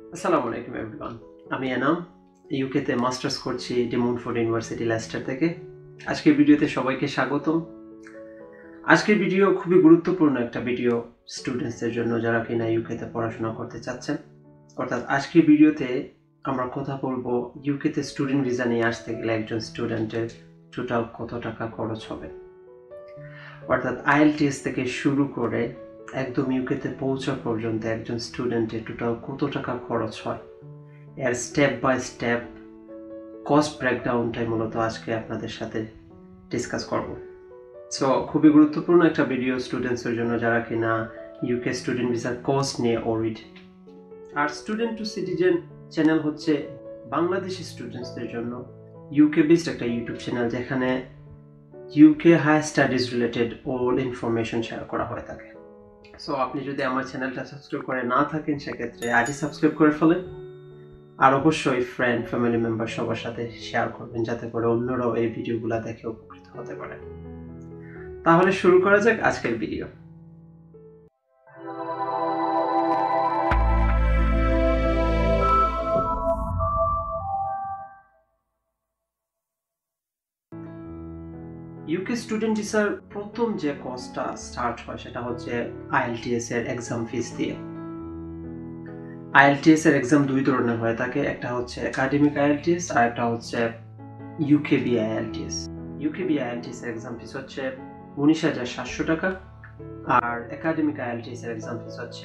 আসসালামু আলাইকুম এভরিওয়ান। আমি এনাম, ইউকেতে মাস্টার্স করছি ডিমনফোর্ড ইউনিভার্সিটি লেস্টার থেকে। আজকের ভিডিওতে সবাইকে স্বাগতম। আজকের ভিডিও খুবই গুরুত্বপূর্ণ একটা ভিডিও স্টুডেন্টসদের জন্য যারা কিনা ইউকেতে পড়াশোনা করতে চাচ্ছেন। অর্থাৎ আজকের ভিডিওতে আমরা কথা বলবো ইউকেতে স্টুডেন্ট ভিসা নিয়ে আসতে গেলে একজন স্টুডেন্টের টোটাল কত টাকা খরচ হবে। অর্থাৎ আইএলটিএস থেকে শুরু করে একদম ইউকেতে পৌঁছা পর্যন্ত একজন স্টুডেন্টের টোটাল কত টাকা খরচ হয়, এর স্টেপ বাই স্টেপ কস্ট ব্রেকডাউনটাই মূলত আজকে আপনাদের সাথে ডিসকাস করব। সো খুবই গুরুত্বপূর্ণ একটা ভিডিও স্টুডেন্টসের জন্য যারা কিনা ইউকে স্টুডেন্ট ভিসার কস্ট নিয়ে ওরিড। আর স্টুডেন্ট টু সিটিজেন চ্যানেল হচ্ছে বাংলাদেশি স্টুডেন্টসদের জন্য ইউকে বেসড একটা ইউটিউব চ্যানেল, যেখানে UK higher studies related all information share করা হয়ে থাকে। সো আপনি যদি আমার চ্যানেলটা সাবস্ক্রাইব করে না থাকেন সেক্ষেত্রে আজই সাবস্ক্রাইব করে ফেলেন, আর অবশ্যই ফ্রেন্ড ফ্যামিলি মেম্বার সবার সাথে শেয়ার করবেন যাতে করে অন্যরাও এই ভিডিওগুলো দেখে উপকৃত হতে পারে। তাহলে শুরু করা যাক আজকের ভিডিও। ইউকে স্টুডেন্ট ভিসার প্রথম যে কোর্সটা স্টার্ট হয় সেটা হচ্ছে আইএলটিএস এর এক্সাম ফিস দিয়ে। আইএলটিএস এর এক্সাম দুই ধরনের হয়ে থাকে, একটা হচ্ছে একাডেমিক আইএলটিএস আর একটা হচ্ছে ইউকেবি আইএলটিএস। ইউকেবি আইএলটিএস এর এক্সাম ফিস হচ্ছে 19,700 টাকা, আর একাডেমিক আইএলটিএস এর এক্সাম ফিস হচ্ছে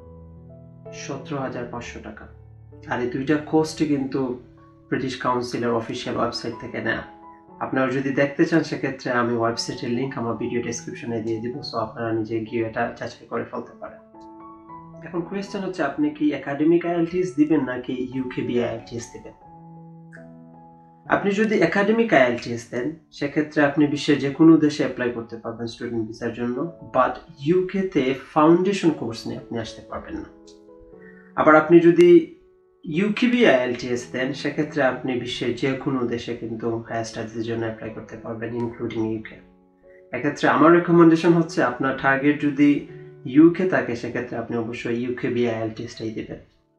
17,500 টাকা। আর এই দুইটা কোর্সটি কিন্তু ব্রিটিশ কাউন্সিলের অফিসিয়াল ওয়েবসাইট থেকে নেওয়া। আপনারা যদি দেখতে চান সেক্ষেত্রে আমি ওয়েবসাইটের লিঙ্ক আমার ভিডিও ডেসক্রিপশনে দিয়ে দিব, সো আপনারা নিজে গিয়ে এটা যাচাই করে ফেলতে পারেন। এখন কোয়েশ্চেন হচ্ছে আপনি কি একাডেমিক আইএলটিএস দিবেন নাকি ইউকেবি আইএলটিএস দিবেন। আপনি যদি একাডেমিক আইএলটিএস দেন সেক্ষেত্রে আপনি বিশ্বের যে কোনো দেশে অ্যাপ্লাই করতে পারবেন স্টুডেন্ট ভিসার জন্য, বাট ইউকেতে ফাউন্ডেশন কোর্স নিয়ে আপনি আসতে পারবেন না। আবার আপনি যদি ইউকেবি আইএলটিএস দেন সেক্ষেত্রে আপনি বিশ্বের যে কোনো দেশে কিন্তু হায়ার স্টাডিজের জন্য অ্যাপ্লাই করতে পারবেন, ইনক্লুডিং ইউকে। এক্ষেত্রে আমার রেকমেন্ডেশন হচ্ছে আপনার টার্গেট যদি ইউকে থাকে সেক্ষেত্রে আপনি অবশ্যই ইউকেবি আইএলটিএসটাই দেবেন।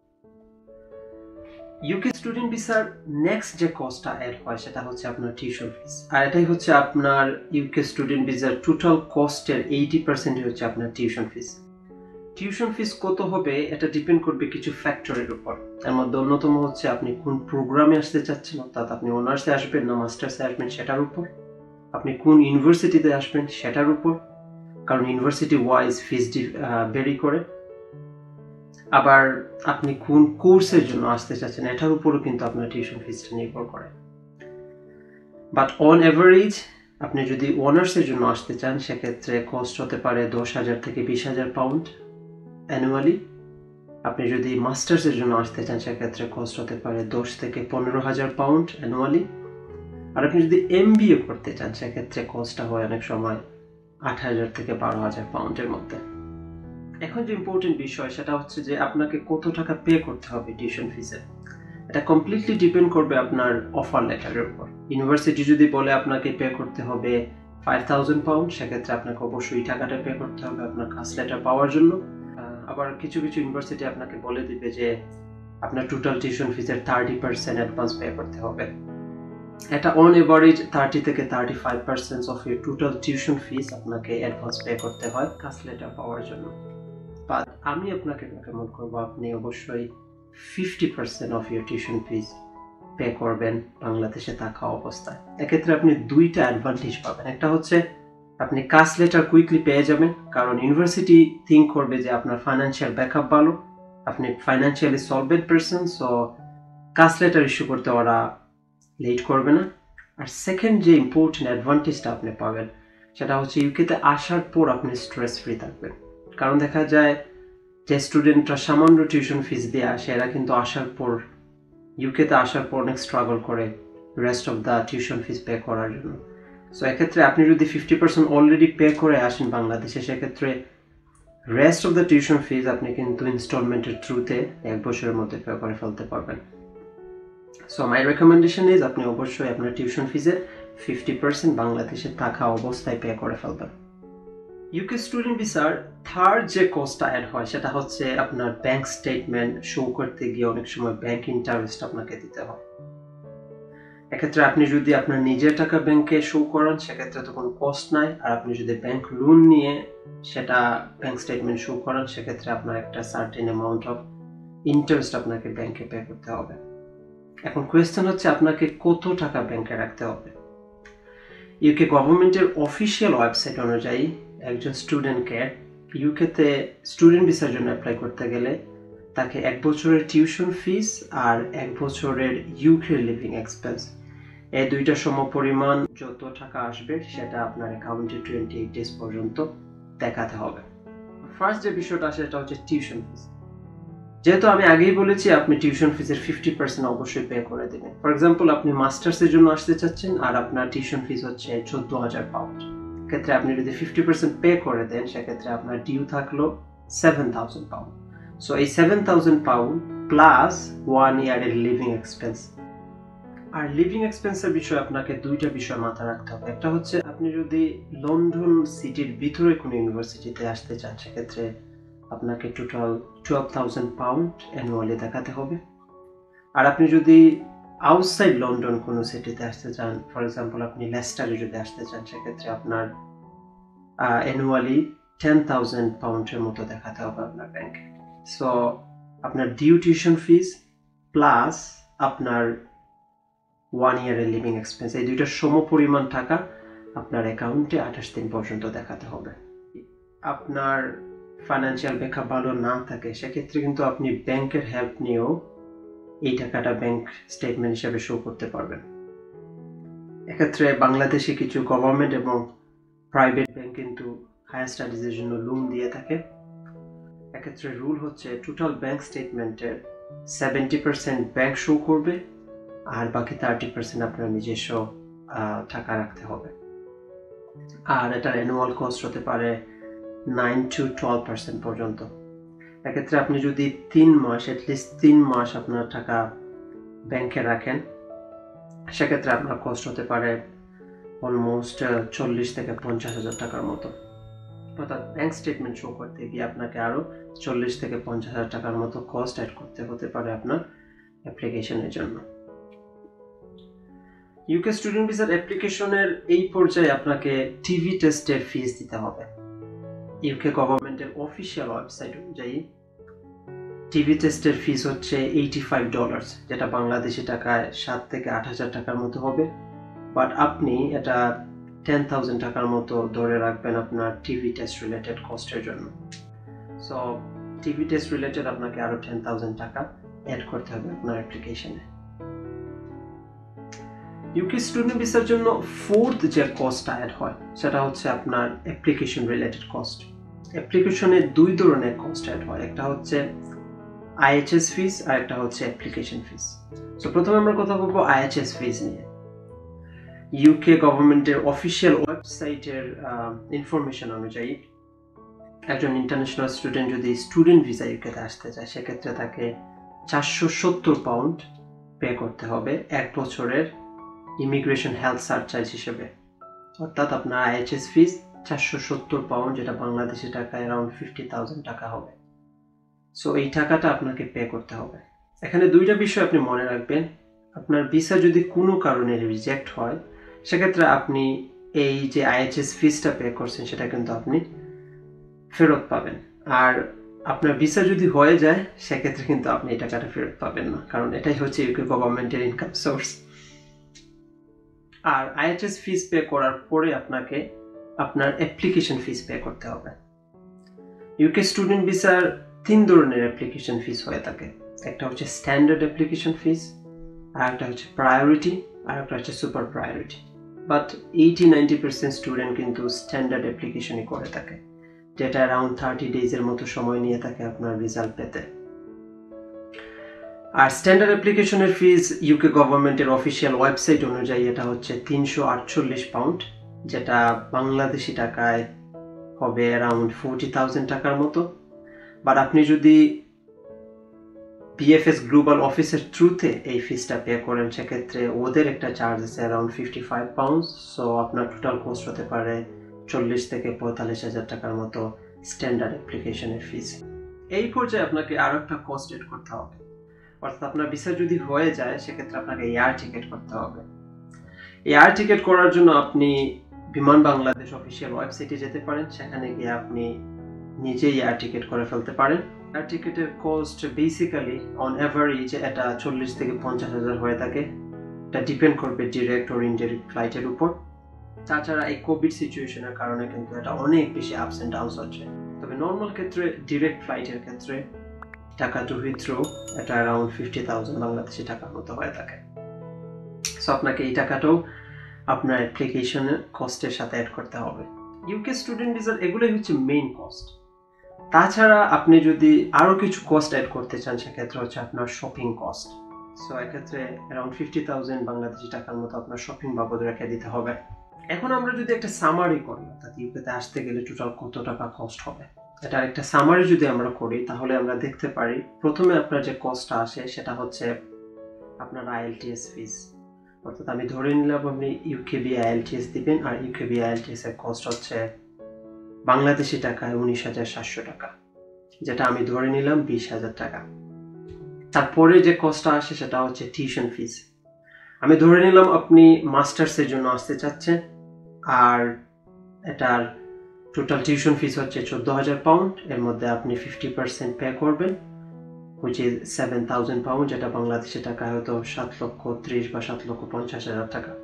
ইউকে স্টুডেন্ট ভিসার নেক্সট যে কস্টটা অ্যাড হয় সেটা হচ্ছে আপনার টিউশন ফিস, আর এটাই হচ্ছে আপনার ইউকে স্টুডেন্ট ভিসার টোটাল কস্টের 80% হচ্ছে আপনার টিউশন ফিস। টিউশন ফিস কত হবে এটা ডিপেন্ড করবে কিছু ফ্যাক্টরের উপর। এর মধ্যে অন্যতম হচ্ছে আপনি কোন প্রোগ্রামে আসতে চাচ্ছেন, অর্থাৎ আপনি অনার্সে আসবেন না মাস্টার্সে আসবেন সেটার উপর, আপনি কোন ইউনিভার্সিটিতে আসবেন সেটার উপর, কারণ ইউনিভার্সিটি ওয়াইজ ফিস ভেরি করে। আবার আপনি কোন কোর্সের জন্য আসতে চাচ্ছেন এটার উপরও কিন্তু আপনার টিউশন ফিসটা নির্ভর করে। বাট অন অ্যাভারেজ আপনি যদি অনার্সের জন্য আসতে চান সেক্ষেত্রে কস্ট হতে পারে 10,000 থেকে 20,000 পাউন্ড অ্যানুয়ালি। আপনি যদি মাস্টার্সের জন্য আসতে চান সেক্ষেত্রে কস্ট হতে পারে 10 থেকে 15,000 পাউন্ড অ্যানুয়ালি। আর আপনি যদি এমবিএ করতে চান সেক্ষেত্রে কস্টটা হয় অনেক সময় 8,000 থেকে 12,000 পাউন্ডের মধ্যে। এখন যে ইম্পর্টেন্ট বিষয় সেটা হচ্ছে যে আপনাকে কত টাকা পে করতে হবে টিউশন ফিসে। এটা কমপ্লিটলি ডিপেন্ড করবে আপনার অফার লেটারের উপর। ইউনিভার্সিটি যদি বলে আপনাকে পে করতে হবে 5,000 পাউন্ড সেক্ষেত্রে আপনাকে অবশ্যই টাকাটা পে করতে হবে আপনার কাজ লেটার পাওয়ার জন্য। আবার কিছু কিছু ইউনিভার্সিটি আপনাকে বলে দিবে যে আপনার টোটাল টিউশন ফিসের 30% অ্যাডভান্স পে করতে হবে। এটা অন এভারেজ 30 থেকে 35% of your total tuition fees আপনাকে অ্যাডভান্স পে করতে হয় কাজ লেটার পাওয়ার জন্য। বাট আমি আপনাকে রেকমেন্ড করবো আপনি অবশ্যই 50% of your tuition fees pay করবেন বাংলাদেশে থাকা অবস্থায়। এক্ষেত্রে আপনি দুইটা অ্যাডভান্টেজ পাবেন। একটা হচ্ছে আপনি কাজ লেটার কুইকলি পেয়ে যাবেন, কারণ ইউনিভার্সিটি থিঙ্ক করবে যে আপনার ফাইন্যান্সিয়াল ব্যাকআপ ভালো, আপনি ফাইন্যান্সিয়ালি সলভেন্ট পারসন, সো কাজ লেটার ইস্যু করতে ওরা লেট করবে না। আর সেকেন্ড যে ইম্পর্টেন্ট অ্যাডভান্টেজটা আপনি পাবেন সেটা হচ্ছে ইউকেতে আসার পর আপনি স্ট্রেস ফ্রি থাকবেন। কারণ দেখা যায় যে স্টুডেন্টরা সামান্য টিউশন ফিস দিয়ে আসে এরা কিন্তু আসার পর ইউকেতে আসার পর অনেক স্ট্রাগল করে rest of the tuition fees pay করার জন্য। সো এক্ষেত্রে আপনি যদি 50% অলরেডি পে করে আসেন বাংলাদেশে সেক্ষেত্রে rest of the tuition fees আপনি কিন্তু ইনস্টলমেন্টের থ্রুতে 1 বছরের মধ্যে পে করে ফেলতে পারবেন। সো মাই রেকমেন্ডেশন ইজ আপনি অবশ্যই আপনার টিউশন ফিসের 50% বাংলাদেশে থাকা অবস্থায় পে করে ফেলবেন। ইউকে স্টুডেন্ট ভিসার থার্ড যে কস্টটা অ্যাড হয় সেটা হচ্ছে আপনার ব্যাংক স্টেটমেন্ট শো করতে গিয়ে অনেক সময় ব্যাংক ইন্টারেস্ট আপনাকে দিতে হয়। এক্ষেত্রে আপনি যদি আপনার নিজের টাকা ব্যাংকে শো করান সেক্ষেত্রে তো কোনো কস্ট নাই, আর আপনি যদি ব্যাংক লোন নিয়ে সেটা ব্যাংক স্টেটমেন্ট শো করান সেক্ষেত্রে আপনার একটা সার্টেন অ্যামাউন্ট অফ ইন্টারেস্ট আপনাকে ব্যাংকে পে করতে হবে। এখন কোয়েশ্চেন হচ্ছে আপনাকে কত টাকা ব্যাংকে রাখতে হবে। ইউকে গভর্নমেন্টের অফিসিয়াল ওয়েবসাইট অনুযায়ী একজন স্টুডেন্টকে ইউকেতে স্টুডেন্ট ভিসার জন্য অ্যাপ্লাই করতে গেলে তাকে 1 বছরের টিউশন ফিস আর 1 বছরের ইউকে লিভিং এক্সপেন্স এই দুইটা সমপরিমাণ যত টাকা আসবে সেটা আপনার অ্যাকাউন্টে 28 ডেজ পর্যন্ত দেখাতে হবে। ফার্স্ট যে বিষয়টা সেটা হচ্ছে টিউশন ফিস। যেহেতু আমি আগেই বলেছি আপনি টিউশন ফিসের 50% অবশ্যই পে করে দেবেন। ফর এক্সাম্পল আপনি মাস্টার্সের জন্য আসতে চাচ্ছেন আর আপনার টিউশন ফিস হচ্ছে 14,000 পাউন্ড। ক্ষেত্রে আপনি যদি 50% পে করে দেন সেক্ষেত্রে আপনার ডিউ থাকলো 7,000 পাউন্ড। সো এই 7,000 পাউন্ড প্লাস 1 ইয়ারের লিভিং এক্সপেন্স। আর লিভিং এক্সপেন্সের বিষয়ে আপনাকে দুইটা বিষয় মাথায় রাখতে হবে। একটা হচ্ছে আপনি যদি লন্ডন সিটির ভিতরে কোনো ইউনিভার্সিটিতে আসতে চান সেক্ষেত্রে আপনাকে টোটাল 12,000 পাউন্ড অ্যানুয়ালি দেখাতে হবে। আর আপনি যদি আউটসাইড লন্ডন কোনো সিটিতে আসতে চান, ফর এক্সাম্পল আপনি লেস্টারে যদি আসতে চান সেক্ষেত্রে আপনার অ্যানুয়ালি 10,000 পাউন্ডের মতো দেখাতে হবে আপনার ব্যাংকে। সো আপনার ডিউ টিউশন ফিস প্লাস আপনার 1 ইয়ারের লিভিং এক্সপেন্স এই দুইটার সমপরিমাণ টাকা আপনার অ্যাকাউন্টে 28 দিন পর্যন্ত দেখাতে হবে। আপনার ফাইন্যান্সিয়াল ব্যাকআপ ভালো না থাকে সেক্ষেত্রে কিন্তু আপনি ব্যাংকের হেল্প নিয়েও এই টাকাটা ব্যাংক স্টেটমেন্ট হিসেবে শো করতে পারবেন। এক্ষেত্রে বাংলাদেশে কিছু গভর্নমেন্ট এবং প্রাইভেট ব্যাংক কিন্তু হায়ার স্টাডিজের জন্য লোন দিয়ে থাকে। এক্ষেত্রে রুল হচ্ছে টোটাল ব্যাংক স্টেটমেন্টের 70% ব্যাংক শো করবে আর বাকি 30% আপনার নিজস্ব টাকা রাখতে হবে। আর এটার অ্যানুয়াল কস্ট হতে পারে 9 to 12% পর্যন্ত। এক্ষেত্রে আপনি যদি 3 মাস অ্যাটলিস্ট 3 মাস আপনার টাকা ব্যাংকে রাখেন সেক্ষেত্রে আপনার কস্ট হতে পারে অলমোস্ট 40 থেকে 50,000 টাকার মতো। অর্থাৎ ব্যাংক স্টেটমেন্ট শো করতে গিয়ে আপনাকে আরও 40 থেকে 50,000 টাকার মতো কস্ট অ্যাড করতে হতে পারে আপনার অ্যাপ্লিকেশনের জন্য। ইউকে স্টুডেন্ট ভিসার অ্যাপ্লিকেশনের এই পর্যায়ে আপনাকে টিভি টেস্টের ফিস দিতে হবে। ইউকে গভর্নমেন্টের অফিসিয়াল ওয়েবসাইট অনুযায়ী টিভি টেস্টের ফিস হচ্ছে $85, যেটা বাংলাদেশি টাকায় 7 থেকে 8,000 টাকার মতো হবে। বাট আপনি এটা 10,000 টাকার মতো ধরে রাখবেন আপনার টিভি টেস্ট রিলেটেড কস্টের জন্য। সো টিভি টেস্ট রিলেটেড আপনাকে আরো 10,000 টাকা অ্যাড করতে হবে আপনার অ্যাপ্লিকেশনে। ইউকে স্টুডেন্ট ভিসার জন্য ফোর্থ যে কস্টটা অ্যাড হয় সেটা হচ্ছে আপনার অ্যাপ্লিকেশন রিলেটেড কস্ট। অ্যাপ্লিকেশনে দুই ধরনের কস্ট অ্যাড হয়, একটা হচ্ছে IHS ফিস আর একটা হচ্ছে অ্যাপ্লিকেশন ফিস। সো প্রথমে আমরা কথা বলবো IHS ফিস নিয়ে। ইউকে গভর্নমেন্টের অফিসিয়াল ওয়েবসাইটের ইনফরমেশন অনুযায়ী একজন ইন্টারন্যাশনাল স্টুডেন্ট যদি স্টুডেন্ট ভিসা ইউকেতে আসতে চায় সেক্ষেত্রে তাকে 470 পাউন্ড পে করতে হবে 1 বছরের ইমিগ্রেশন হেলথ সারচার্জ হিসেবে। অর্থাৎ আপনার IHS ফিস 470 পাউন্ড, যেটা বাংলাদেশি টাকায় অ্যারাউন্ড 50,000 টাকা হবে। সো এই টাকাটা আপনাকে পে করতে হবে। এখানে দুইটা বিষয় আপনি মনে রাখবেন। আপনার ভিসা যদি কোনো কারণে রিজেক্ট হয় সেক্ষেত্রে আপনি এই যে IHS ফিসটা পে করছেন সেটা কিন্তু আপনি ফেরত পাবেন। আর আপনার ভিসা যদি হয়ে যায় সেক্ষেত্রে কিন্তু আপনি এই টাকাটা ফেরত পাবেন না, কারণ এটাই হচ্ছে ইউকে গভর্নমেন্টের ইনকাম সোর্স। আর IHS ফিস পে করার পরে আপনাকে আপনার অ্যাপ্লিকেশন ফিস পে করতে হবে। ইউকে স্টুডেন্ট ভিসার 3 ধরনের অ্যাপ্লিকেশন ফিস হয়ে থাকে। একটা হচ্ছে স্ট্যান্ডার্ড অ্যাপ্লিকেশন ফিস, আর একটা হচ্ছে প্রায়োরিটি, আর একটা হচ্ছে সুপার প্রায়োরিটি। বাট 80-90% স্টুডেন্ট কিন্তু স্ট্যান্ডার্ড অ্যাপ্লিকেশনই করে থাকে, যেটা অ্যারাউন্ড 30 ডেজের মতো সময় নিয়ে থাকে আপনার রেজাল্ট পেতে। আর স্ট্যান্ডার্ড অ্যাপ্লিকেশনের ফিস ইউকে গভর্নমেন্টের অফিসিয়াল ওয়েবসাইট অনুযায়ী এটা হচ্ছে 348 পাউন্ড, যেটা বাংলাদেশি টাকায় হবে অ্যারাউন্ড 40,000 টাকার মতো। বাট আপনি যদি BFS গ্লোবাল অফিসের থ্রুতে এই ফিসটা পে করেন সেক্ষেত্রে ওদের একটা চার্জ আছে অ্যারাউন্ড 55 পাউন্ড। সো আপনার টোটাল কস্ট হতে পারে 40 থেকে 45,000 টাকার মতো স্ট্যান্ডার্ড অ্যাপ্লিকেশনের ফিস। এই পর্যায়ে আপনাকে আরো একটা কস্ট এড করতে হবে, অর্থাৎ আপনার ভিসা যদি হয়ে যায় সেক্ষেত্রে আপনাকে এয়ার টিকিট করতে হবে। এয়ার টিকিট করার জন্য আপনি বিমান বাংলাদেশ অফিসিয়াল ওয়েবসাইটে যেতে পারেন, সেখানে গিয়ে আপনি নিজেই এয়ার টিকিট করে ফেলতে পারেন। এয়ার টিকিটের কস্ট বেসিক্যালি অন অ্যাভারেজ এটা 40 থেকে 50,000 হয়ে থাকে। এটা ডিপেন্ড করবে ডিরেক্ট ও ইনডিরেক্ট ফ্লাইটের উপর। তাছাড়া এই কোভিড সিচুয়েশনের কারণে কিন্তু এটা অনেক বেশি আপস অ্যান্ড ডাউনস হচ্ছে। তবে নর্মাল ক্ষেত্রে ডিরেক্ট ফ্লাইটের ক্ষেত্রে টাকা টু হিথ্রো এটা অ্যারাউন্ড 50,000 বাংলাদেশি টাকার মতো হয়ে থাকে। সো আপনাকে এই টাকাটাও আপনার অ্যাপ্লিকেশনের কস্টের সাথে অ্যাড করতে হবে। ইউকে স্টুডেন্ট ভিসার এগুলোই হচ্ছে মেইন কস্ট। তাছাড়া আপনি যদি আরও কিছু কস্ট অ্যাড করতে চান সেক্ষেত্রে হচ্ছে আপনার শপিং কস্ট। সো এক্ষেত্রে অ্যারাউন্ড 50,000 বাংলাদেশি টাকার মতো আপনার শপিং বাবদ রেখে দিতে হবে। এখন আমরা যদি একটা সামারি করি, অর্থাৎ ইউকেতে আসতে গেলে টোটাল কত টাকা কস্ট হবে, এটার একটা সামারি যদি আমরা করি তাহলে আমরা দেখতে পারি প্রথমে আপনার যে কস্টটা আসে সেটা হচ্ছে আপনার IELTS ফিস। অর্থাৎ আমি ধরে নিলাম আপনি UKB IELTS দিবেন, আর UKB IELTS এর কস্ট হচ্ছে বাংলাদেশি টাকায় 19,700 টাকা, যেটা আমি ধরে নিলাম 20,000 টাকা। তারপরে যে কস্টটা আসে সেটা হচ্ছে টিউশন ফিস। আমি ধরে নিলাম আপনি মাস্টার্সের জন্য আসতে চাচ্ছেন, আর এটার টোটাল টিউশন ফিস হচ্ছে 14,000 পাউন্ড। এর মধ্যে আপনি 50% পে করবেন, which is 7,000 পাউন্ড, যেটা বাংলাদেশি টাকা হয়তো 7,30,000 বা 7,50,000 টাকা।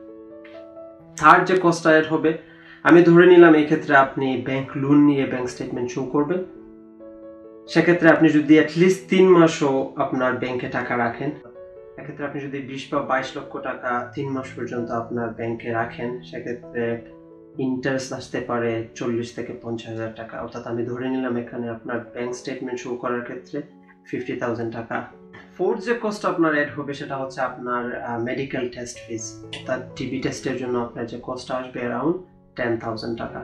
থার্ড যে কস্টটা অ্যাড হবে, আমি ধরে নিলাম এই ক্ষেত্রে আপনি ব্যাংক লোন নিয়ে ব্যাংক স্টেটমেন্ট শো করবেন। সেক্ষেত্রে আপনি যদি অ্যাটলিস্ট 3 মাসও আপনার ব্যাংকে টাকা রাখেন, এক্ষেত্রে আপনি যদি 20 বা 22 লক্ষ টাকা 3 মাস পর্যন্ত আপনার ব্যাংকে রাখেন, সেক্ষেত্রে ইন্টারেস্ট আসতে পারে 40 থেকে 50,000 টাকা। অর্থাৎ আমি ধরে নিলাম এখানে আপনার ব্যাংক স্টেটমেন্ট শো করার ক্ষেত্রে 50,000 টাকা। ফোর্থ যে কস্ট আপনার অ্যাড হবে সেটা হচ্ছে আপনার মেডিকেল টেস্ট ফিস। অর্থাৎ টিবি টেস্টের জন্য আপনার যে কস্ট আসবে অ্যারাউন্ড 10,000 টাকা।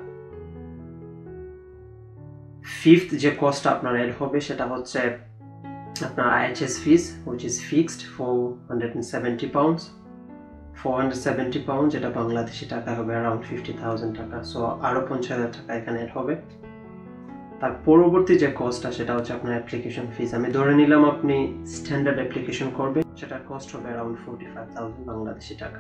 ফিফথ যে কস্ট আপনার অ্যাড হবে সেটা হচ্ছে আপনার IHS fees, which is fixed 470 pounds, 470 pound, যেটা বাংলাদেশি টাকা হবে অ্যারাউন্ড 50,000 টাকা। সো আরো 50,000 টাকা এখানে অ্যাড হবে। তার পরবর্তী যে কস্টটা সেটা হচ্ছে আপনার অ্যাপ্লিকেশন ফিস। আমি ধরে নিলাম আপনি স্ট্যান্ডার্ড অ্যাপ্লিকেশন করবেন, সেটার কস্ট হবে অ্যারাউন্ড 45,000 বাংলাদেশি টাকা।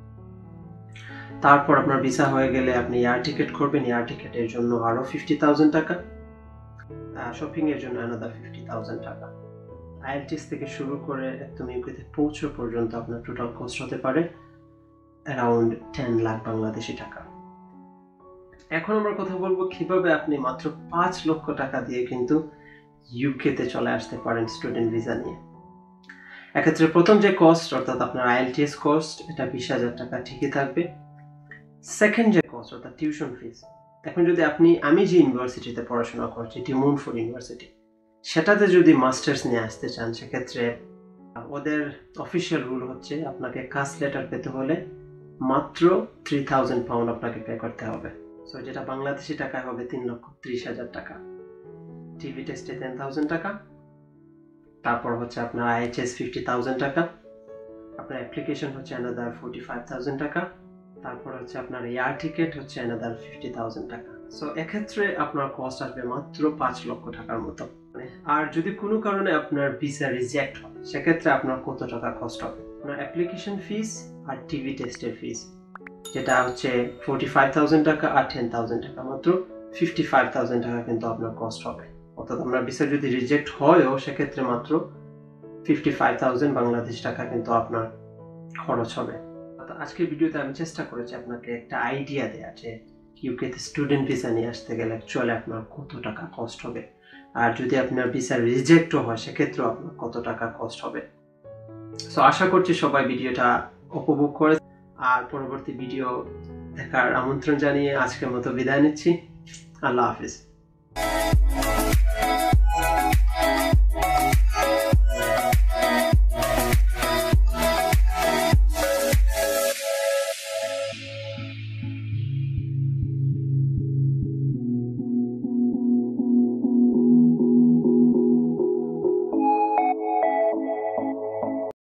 তারপর আপনার ভিসা হয়ে গেলে আপনি এয়ার টিকিট করবেন, এয়ার টিকিটের জন্য আরো 50,000 টাকা, শপিং এর জন্য another 50,000 টাকা। IELTS থেকে শুরু করে একদম ইউকেতে পৌঁছে পর্যন্ত আপনার টোটাল কস্ট হতে পারে অ্যারাউন্ড 10 লাখ বাংলাদেশি টাকা। এখন আমরা কথা বলবো কিভাবে আপনি মাত্র 5 লক্ষ টাকা দিয়ে কিন্তু ইউকেতে চলে আসতে পারেন স্টুডেন্ট ভিসা নিয়ে। এক্ষেত্রে প্রথম যে কস্ট, অর্থাৎ আপনার IELTS কস্ট, এটা 20,000 টাকা ঠিকই থাকবে। সেকেন্ড যে কস্ট, অর্থাৎ টিউশন ফিস। এখন যদি আমি যে ইউনিভার্সিটিতে পড়াশোনা করছি, ডিমনফোর্ড ইউনিভার্সিটি, সেটাতে যদি মাস্টার্স নিয়ে আসতে চান সেক্ষেত্রে ওদের অফিসিয়াল রুল হচ্ছে আপনাকে কাস্ট লেটার পেতে হলে মাত্র 3,000 পাউন্ড আপনাকে পে করতে হবে। সো যেটা বাংলাদেশি টাকায় হবে 3,30,000 টাকা। টিভি টেস্টে 10,000 টাকা, তারপর হচ্ছে আপনার IHS 50,000 টাকা, আপনার অ্যাপ্লিকেশন হচ্ছে another 45,000 টাকা, তারপর হচ্ছে আপনার এয়ার টিকিট হচ্ছে another 50,000 টাকা। সো এক্ষেত্রে আপনার কস্ট আসবে মাত্র 5 লক্ষ টাকার মতো। আর যদি কোনো কারণে আপনার ভিসা রিজেক্ট হয় সেক্ষেত্রে আপনার কত টাকা কস্ট হবে? আপনার অ্যাপ্লিকেশন ফিস আর টিভি টেস্টের ফিস, যেটা হচ্ছে 45,000 টাকা আর 10,000 টাকা, মাত্র 55,000 টাকা কিন্তু আপনার কস্ট হবে। অর্থাৎ আপনার ভিসা যদি রিজেক্ট হয়ও সেক্ষেত্রে মাত্র 55,000 বাংলাদেশ টাকা কিন্তু আপনার খরচ হবে। আজকের ভিডিওতে আমি চেষ্টা করেছি আপনাকে একটা আইডিয়া দেওয়া যে ইউকেতে স্টুডেন্ট ভিসা নিয়ে আসতে গেলে অ্যাকচুয়ালি আপনার কত টাকা কস্ট হবে, আর যদি আপনার ভিসা রিজেক্টও হয় সেক্ষেত্রেও আপনার কত টাকা কস্ট হবে। সো আশা করছি সবাই ভিডিওটা উপভোগ করে, আর পরবর্তী ভিডিও দেখার আমন্ত্রণ জানিয়ে আজকের মতো বিদায় নিচ্ছি। আল্লাহ হাফিজ।